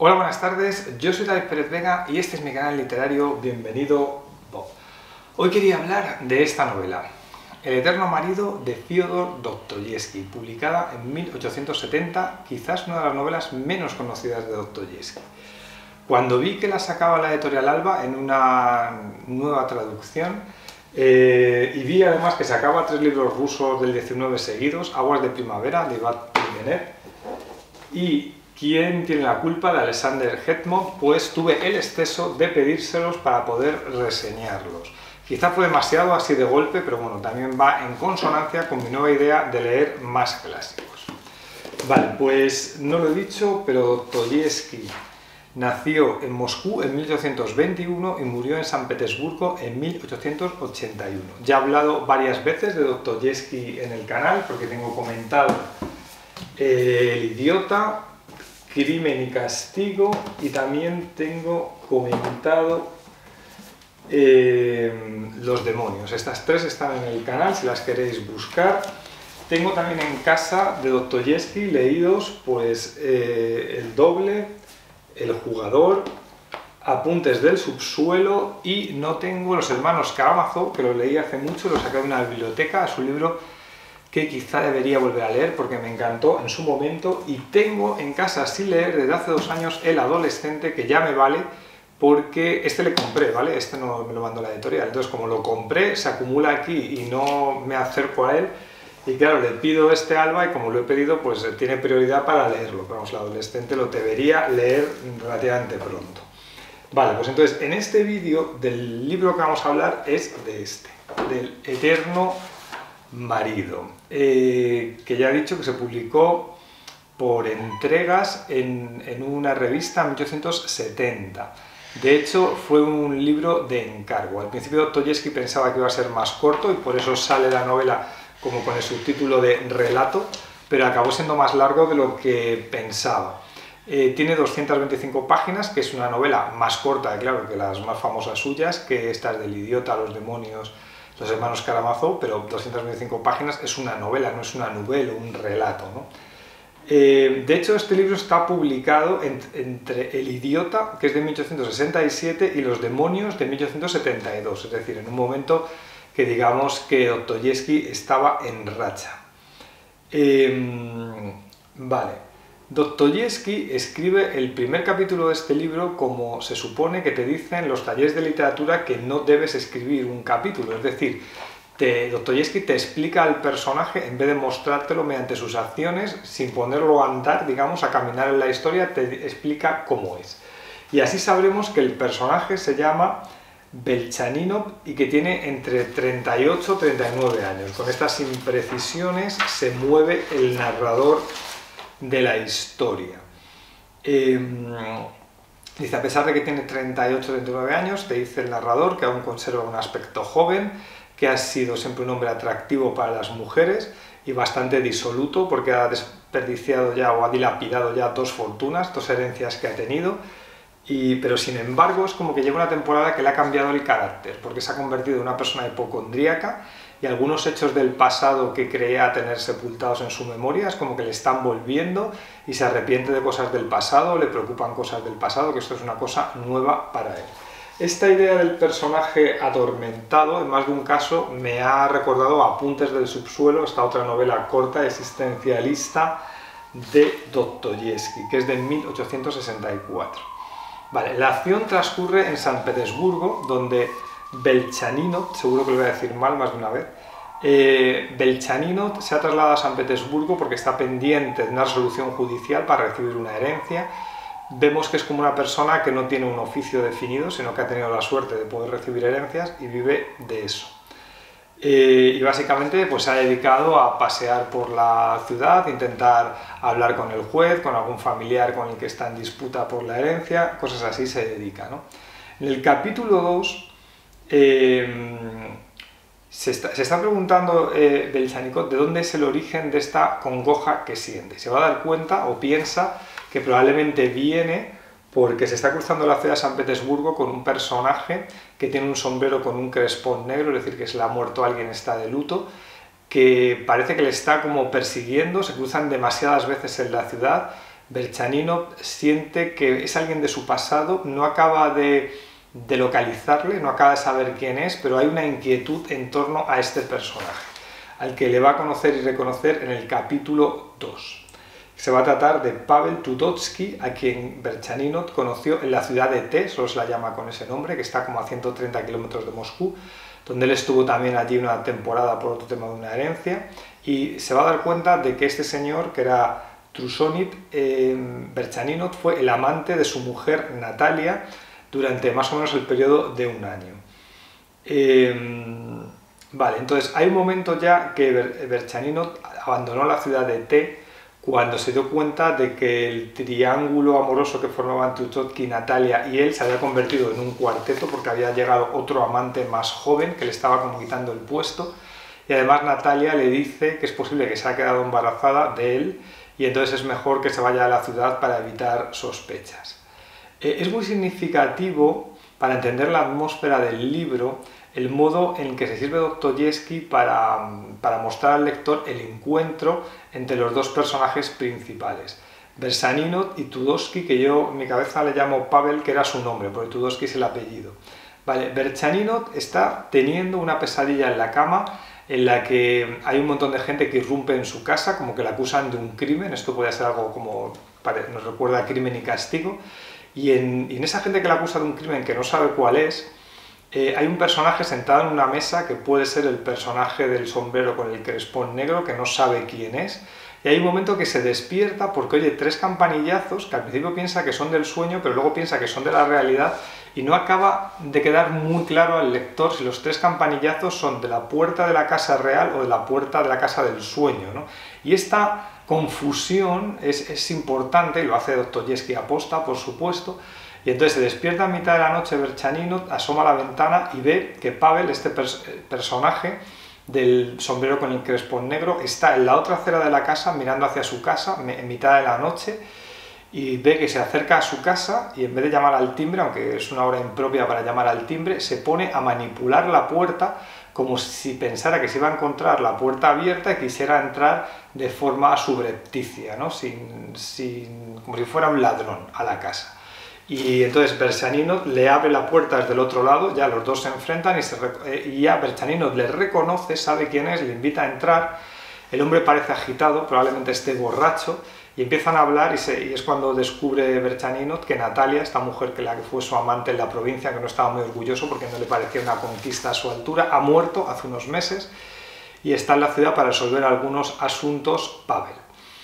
Hola, buenas tardes, yo soy David Pérez Vega y este es mi canal literario Bienvenido Bob. Hoy quería hablar de esta novela, El eterno marido de Fyodor Dostoyevsky, publicada en 1870, quizás una de las novelas menos conocidas de Dostoyevsky. Cuando vi que la sacaba la editorial Alba en una nueva traducción, y vi además que sacaba 3 libros rusos del 19 seguidos, Aguas de primavera, de Ivan Turgenev, y ¿Quién tiene la culpa?, de Alexander Hetman, pues tuve el exceso de pedírselos para poder reseñarlos. Quizá fue demasiado así de golpe, pero bueno, también va en consonancia con mi nueva idea de leer más clásicos. Vale, pues no lo he dicho, pero Dostoyevsky nació en Moscú en 1821 y murió en San Petersburgo en 1881. Ya he hablado varias veces de Dostoyevsky en el canal, porque tengo comentado El idiota, Crimen y castigo, y también tengo comentado Los demonios. Estas 3 están en el canal si las queréis buscar. Tengo también en casa de Dostoyevsky leídos pues El doble, El jugador, Apuntes del subsuelo, y no tengo Los hermanos Karamazov, que lo leí hace mucho, lo saqué de una biblioteca. Es un libro que quizá debería volver a leer porque me encantó en su momento, y tengo en casa sin leer desde hace 2 años El adolescente, que ya me vale porque este le compré, ¿vale? Este no me lo mandó la editorial, entonces como lo compré se acumula aquí y no me acerco a él, y claro, le pido este Alba y como lo he pedido pues tiene prioridad para leerlo, pero vamos, El adolescente lo debería leer relativamente pronto. Vale, pues entonces en este vídeo del libro que vamos a hablar es de este, del eterno marido, que ya he dicho que se publicó por entregas en una revista en 1870. De hecho, fue un libro de encargo. Al principio Dostoyevsky pensaba que iba a ser más corto y por eso sale la novela como con el subtítulo de relato, pero acabó siendo más largo de lo que pensaba. Tiene 225 páginas, que es una novela más corta, claro, que las más famosas suyas, que estas del idiota, Los demonios, Los hermanos Karamazov, pero 225 páginas es una novela, no es una novela, un relato, ¿no? De hecho, este libro está publicado entre El idiota, que es de 1867, y Los demonios, de 1872, es decir, en un momento que digamos que Dostoyevsky estaba en racha. Vale. Dostoyevsky escribe el primer capítulo de este libro como se supone que te dicen los talleres de literatura que no debes escribir un capítulo, es decir, Dostoyevsky te explica al personaje en vez de mostrártelo mediante sus acciones, sin ponerlo a andar, digamos, a caminar en la historia, te explica cómo es. Y así sabremos que el personaje se llama Belchaninov y que tiene entre 38 y 39 años. Con estas imprecisiones se mueve el narrador de la historia. Dice, a pesar de que tiene 38-39 años, te dice el narrador que aún conserva un aspecto joven, que ha sido siempre un hombre atractivo para las mujeres y bastante disoluto porque ha desperdiciado ya o ha dilapidado ya 2 fortunas, 2 herencias que ha tenido, pero sin embargo es como que lleva una temporada que le ha cambiado el carácter porque se ha convertido en una persona hipocondríaca y algunos hechos del pasado que creía tener sepultados en su memoria es como que le están volviendo y se arrepiente de cosas del pasado, le preocupan cosas del pasado, que esto es una cosa nueva para él. Esta idea del personaje atormentado, en más de un caso, me ha recordado Apuntes del subsuelo, esta otra novela corta existencialista de Dostoyevsky, que es de 1864. Vale, la acción transcurre en San Petersburgo, donde Belchaninov, seguro que lo voy a decir mal más de una vez, Belchaninov se ha trasladado a San Petersburgo porque está pendiente de una resolución judicial para recibir una herencia. Vemos que es como una persona que no tiene un oficio definido, sino que ha tenido la suerte de poder recibir herencias y vive de eso. Y básicamente pues, se ha dedicado a pasear por la ciudad, intentar hablar con el juez, con algún familiar con el que está en disputa por la herencia, cosas así se dedica, ¿no? En el capítulo 2 se está preguntando Belchaninov de dónde es el origen de esta congoja que siente. Se va a dar cuenta o piensa que probablemente viene porque se está cruzando la ciudad de San Petersburgo con un personaje que tiene un sombrero con un crespón negro, es decir, que se le ha muerto alguien, está de luto, que parece que le está como persiguiendo, se cruzan demasiadas veces en la ciudad, Berchaninov siente que es alguien de su pasado, no acaba de localizarle, no acaba de saber quién es, pero hay una inquietud en torno a este personaje, al que le va a conocer y reconocer en el capítulo 2. Se va a tratar de Pavel Tudotsky, a quien Berchaninov conoció en la ciudad de T, solo se la llama con ese nombre, que está como a 130 kilómetros de Moscú, donde él estuvo también allí una temporada por otro tema de una herencia, y se va a dar cuenta de que este señor, que era Trusonid, Berchaninov fue el amante de su mujer Natalia durante más o menos el periodo de un año. Vale, entonces hay un momento ya que Berchaninov abandonó la ciudad de T cuando se dio cuenta de que el triángulo amoroso que formaban Tudotsky, Natalia y él se había convertido en un cuarteto porque había llegado otro amante más joven que le estaba como quitando el puesto, y además Natalia le dice que es posible que se haya quedado embarazada de él y entonces es mejor que se vaya a la ciudad para evitar sospechas. Es muy significativo para entender la atmósfera del libro el modo en que se sirve Dostoyevsky para mostrar al lector el encuentro entre los dos personajes principales, Berchaninov y Tudotsky, que yo en mi cabeza le llamo Pavel, que era su nombre, porque Tudotsky es el apellido. Vale, Berchaninov está teniendo una pesadilla en la cama en la que hay un montón de gente que irrumpe en su casa, como que la acusan de un crimen. Esto podría ser algo como, nos recuerda a Crimen y Castigo, y en esa gente que la acusa de un crimen que no sabe cuál es, hay un personaje sentado en una mesa que puede ser el personaje del sombrero con el crespón negro, que no sabe quién es, y hay un momento que se despierta porque oye 3 campanillazos que al principio piensa que son del sueño, pero luego piensa que son de la realidad, y no acaba de quedar muy claro al lector si los 3 campanillazos son de la puerta de la casa real o de la puerta de la casa del sueño, ¿no? Y esta confusión es importante, y lo hace Dostoyevsky aposta, por supuesto. Y entonces se despierta a mitad de la noche Berchaninov, asoma a la ventana y ve que Pavel, este personaje del sombrero con el crespón negro, está en la otra acera de la casa mirando hacia su casa en mitad de la noche, y ve que se acerca a su casa y en vez de llamar al timbre, aunque es una hora impropia para llamar al timbre, se pone a manipular la puerta como si pensara que se iba a encontrar la puerta abierta y quisiera entrar de forma subrepticia, ¿no? Como si fuera un ladrón a la casa. Y entonces Berchaninov le abre la puerta desde el otro lado, ya los dos se enfrentan y ya Berchaninov le reconoce, sabe quién es, le invita a entrar. El hombre parece agitado, probablemente esté borracho, y empiezan a hablar y es cuando descubre Berchaninov que Natalia, esta mujer que fue su amante en la provincia, que no estaba muy orgulloso porque no le parecía una conquista a su altura, ha muerto hace unos meses y está en la ciudad para resolver algunos asuntos Pavel.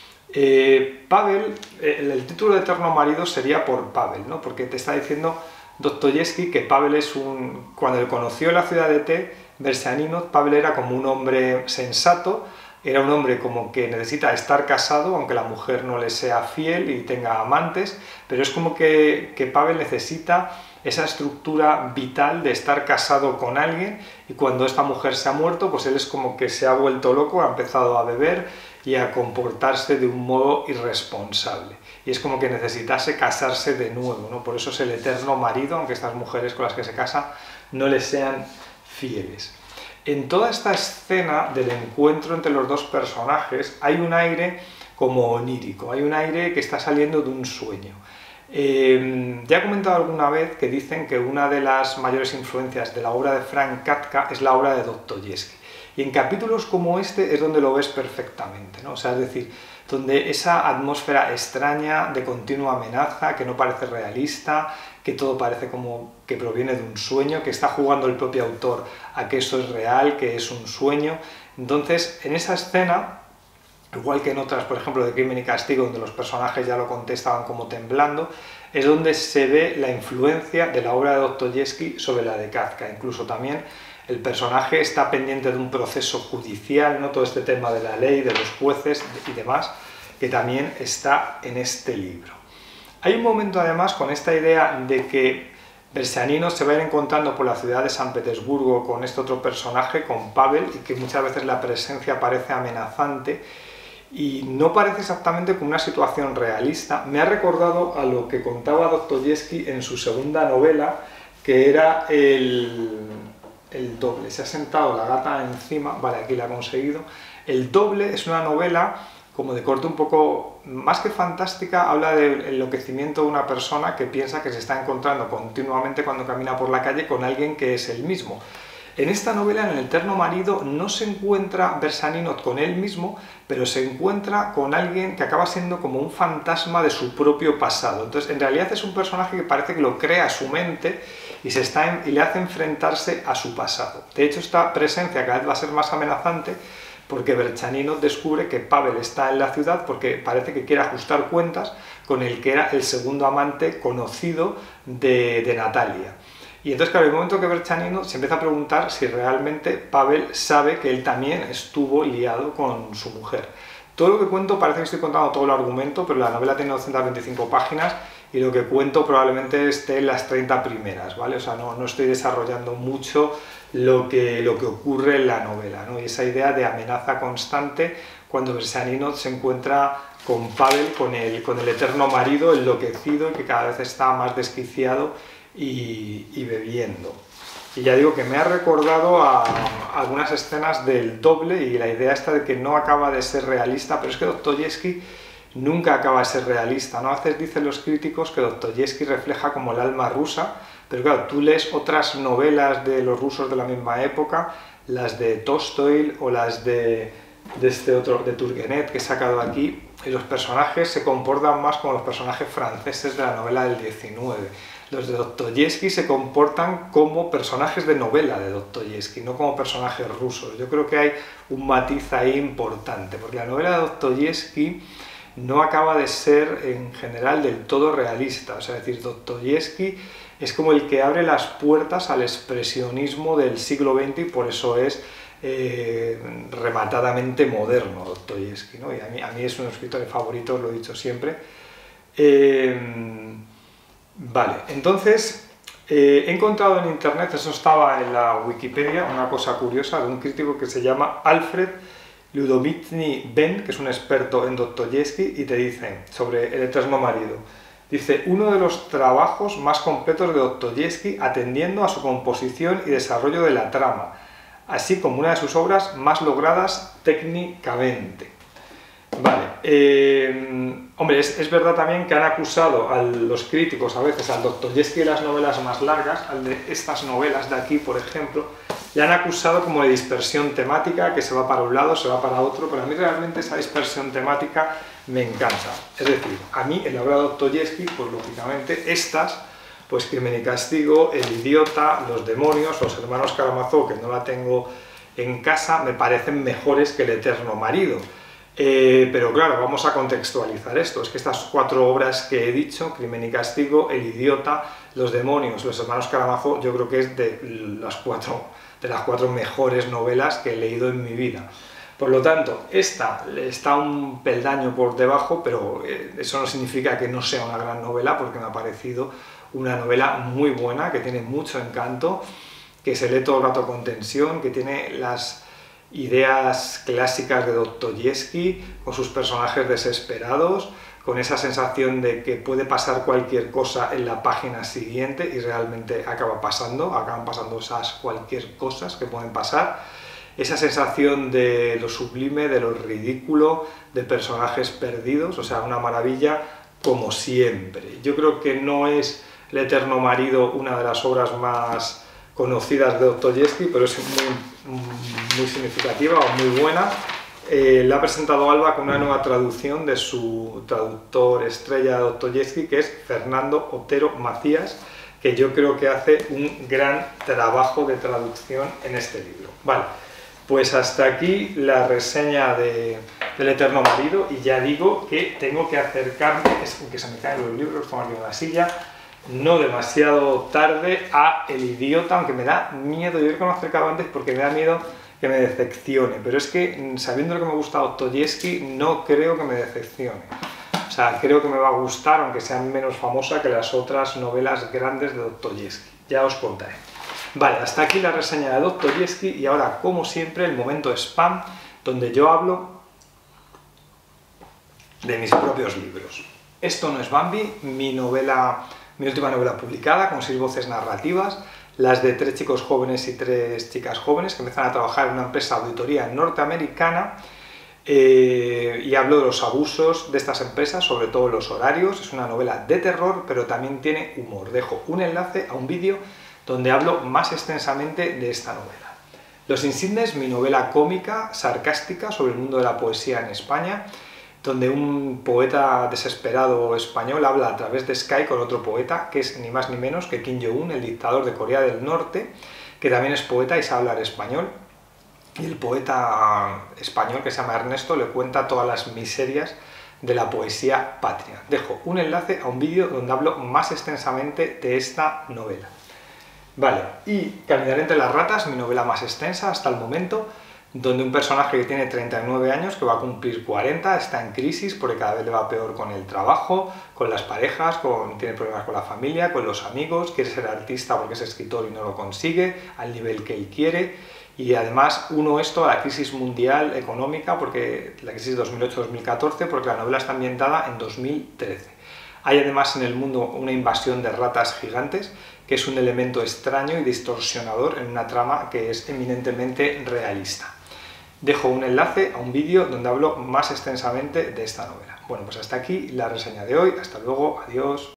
Pavel, el título de Eterno Marido sería por Pavel, ¿no? Porque te está diciendo Dostoyevsky que Pavel es cuando le conoció en la ciudad de T, Berchaninov, Pavel era como un hombre sensato, era un hombre como que necesita estar casado, aunque la mujer no le sea fiel y tenga amantes, pero es como que Pavel necesita esa estructura vital de estar casado con alguien, y cuando esta mujer se ha muerto, pues él es como que se ha vuelto loco, ha empezado a beber y a comportarse de un modo irresponsable. Y es como que necesitase casarse de nuevo, ¿no? Por eso es el eterno marido, aunque estas mujeres con las que se casa no le sean fieles. En toda esta escena del encuentro entre los dos personajes hay un aire como onírico, hay un aire que está saliendo de un sueño. Ya he comentado alguna vez que dicen que una de las mayores influencias de la obra de Frank Kafka es la obra de Dostoyevsky. Y en capítulos como este es donde lo ves perfectamente, ¿no? O sea, es decir, donde esa atmósfera extraña de continua amenaza, que no parece realista, que todo parece como que proviene de un sueño, que está jugando el propio autor a que eso es real, que es un sueño. Entonces, en esa escena, igual que en otras, por ejemplo, de Crimen y Castigo, donde los personajes ya lo contestaban como temblando, es donde se ve la influencia de la obra de Dostoyevsky sobre la de Kafka. Incluso también el personaje está pendiente de un proceso judicial, ¿no? Todo este tema de la ley, de los jueces y demás, que también está en este libro. Hay un momento además con esta idea de que Berchaninov se va a ir encontrando por la ciudad de San Petersburgo con este otro personaje, con Pavel, y que muchas veces la presencia parece amenazante y no parece exactamente como una situación realista. Me ha recordado a lo que contaba Dostoyevsky en su segunda novela, que era el doble. Se ha sentado la gata encima, vale, aquí la ha conseguido. El doble es una novela como de corte un poco, más que fantástica, habla del enloquecimiento de una persona que piensa que se está encontrando continuamente cuando camina por la calle con alguien que es él mismo. En esta novela, en El eterno marido, no se encuentra Bersaninov con él mismo, pero se encuentra con alguien que acaba siendo como un fantasma de su propio pasado. Entonces, en realidad es un personaje que parece que lo crea su mente y le hace enfrentarse a su pasado. De hecho, esta presencia cada vez va a ser más amenazante porque Bersaninov descubre que Pavel está en la ciudad porque parece que quiere ajustar cuentas con el que era el segundo amante conocido de Natalia. Y entonces, claro, en el momento que Bersaninov se empieza a preguntar si realmente Pavel sabe que él también estuvo liado con su mujer. Todo lo que cuento parece que estoy contando todo el argumento, pero la novela tiene 225 páginas y lo que cuento probablemente esté en las 30 primeras, ¿vale? O sea, no estoy desarrollando mucho lo que ocurre en la novela, ¿no? Y esa idea de amenaza constante cuando Bersaninov se encuentra con Pavel, con el eterno marido enloquecido y que cada vez está más desquiciado y bebiendo. Y ya digo que me ha recordado a algunas escenas del Doble y la idea esta de que no acaba de ser realista, pero es que Dostoyevsky nunca acaba de ser realista, ¿no? A veces dicen los críticos que Dostoyevsky refleja como el alma rusa, pero claro, tú lees otras novelas de los rusos de la misma época, las de Tolstoy o las de este otro, de Turgenev, que he sacado aquí, y los personajes se comportan más como los personajes franceses de la novela del 19. Los de Dostoyevsky se comportan como personajes de novela de Dostoyevsky, no como personajes rusos. Yo creo que hay un matiz ahí importante, porque la novela de Dostoyevsky no acaba de ser en general del todo realista. O sea, es decir, Dostoyevsky es como el que abre las puertas al expresionismo del siglo XX y por eso es rematadamente moderno Dostoyevsky, ¿no? Y a mí es uno de mis escritores favoritos, lo he dicho siempre. Vale, entonces he encontrado en internet, eso estaba en la Wikipedia, una cosa curiosa de un crítico que se llama Alfred Ludovitzny Ben, que es un experto en Dostoyevsky, y te dice sobre El eterno marido. Dice, uno de los trabajos más completos de Dostoyevsky atendiendo a su composición y desarrollo de la trama, así como una de sus obras más logradas técnicamente. Vale, hombre, es verdad también que han acusado a los críticos a veces, al Dostoyevsky de las novelas más largas, al de estas novelas de aquí, por ejemplo, le han acusado como de dispersión temática, que se va para un lado, se va para otro, pero a mí realmente esa dispersión temática me encanta. Es decir, a mí en la obra de Dostoyevsky, pues lógicamente estas, pues Crimen y Castigo, El idiota, Los demonios, Los hermanos Karamazov, que no la tengo en casa, me parecen mejores que El eterno marido. Pero claro, vamos a contextualizar esto. Es que estas cuatro obras que he dicho, Crimen y Castigo, El idiota, Los demonios, Los hermanos Karamazov, yo creo que es de las cuatro mejores novelas que he leído en mi vida. Por lo tanto, esta está un peldaño por debajo, pero eso no significa que no sea una gran novela, porque me ha parecido una novela muy buena, que tiene mucho encanto, que se lee todo el rato con tensión, que tiene las ideas clásicas de Dostoyevsky, con sus personajes desesperados, con esa sensación de que puede pasar cualquier cosa en la página siguiente y realmente acaban pasando esas cualquier cosas que pueden pasar, esa sensación de lo sublime, de lo ridículo, de personajes perdidos, o sea, una maravilla como siempre. Yo creo que no es El eterno marido una de las obras más conocidas de Dostoyevsky, pero es muy significativa o muy buena. La ha presentado Alba con una nueva traducción de su traductor estrella de Dostoyevsky, que es Fernando Otero Macías, que yo creo que hace un gran trabajo de traducción en este libro. Vale, pues hasta aquí la reseña del eterno marido, y ya digo que tengo que acercarme, que se me caen los libros, tomo aquí en la silla, no demasiado tarde, a El idiota, aunque me da miedo, yo creo que me he acercado antes porque me da miedo que me decepcione, pero es que sabiendo lo que me gusta Dostoyevsky no creo que me decepcione. O sea, creo que me va a gustar, aunque sea menos famosa que las otras novelas grandes de Dostoyevsky. Ya os contaré. Vale, hasta aquí la reseña de Dostoyevsky y ahora, como siempre, el momento spam, donde yo hablo de mis propios libros. Esto no es Bambi, mi última novela publicada, con 6 voces narrativas, las de 3 chicos jóvenes y 3 chicas jóvenes que empiezan a trabajar en una empresa de auditoría norteamericana y hablo de los abusos de estas empresas, sobre todo los horarios. Es una novela de terror, pero también tiene humor. Dejo un enlace a un vídeo donde hablo más extensamente de esta novela. Los Insignes, mi novela cómica, sarcástica sobre el mundo de la poesía en España, donde un poeta desesperado español habla a través de Skype con otro poeta, que es ni más ni menos que Kim Jong-un, el dictador de Corea del Norte, que también es poeta y sabe hablar español. Y el poeta español, que se llama Ernesto, le cuenta todas las miserias de la poesía patria. Dejo un enlace a un vídeo donde hablo más extensamente de esta novela. Vale, y Caminar entre las ratas, mi novela más extensa hasta el momento, donde un personaje que tiene 39 años, que va a cumplir 40, está en crisis porque cada vez le va peor con el trabajo, con las parejas, tiene problemas con la familia, con los amigos, quiere ser artista porque es escritor y no lo consigue al nivel que él quiere. Y además uno esto a la crisis mundial económica, porque la crisis 2008-2014, porque la novela está ambientada en 2013. Hay además en el mundo una invasión de ratas gigantes, que es un elemento extraño y distorsionador en una trama que es eminentemente realista. Dejo un enlace a un vídeo donde hablo más extensamente de esta novela. Bueno, pues hasta aquí la reseña de hoy. Hasta luego, adiós.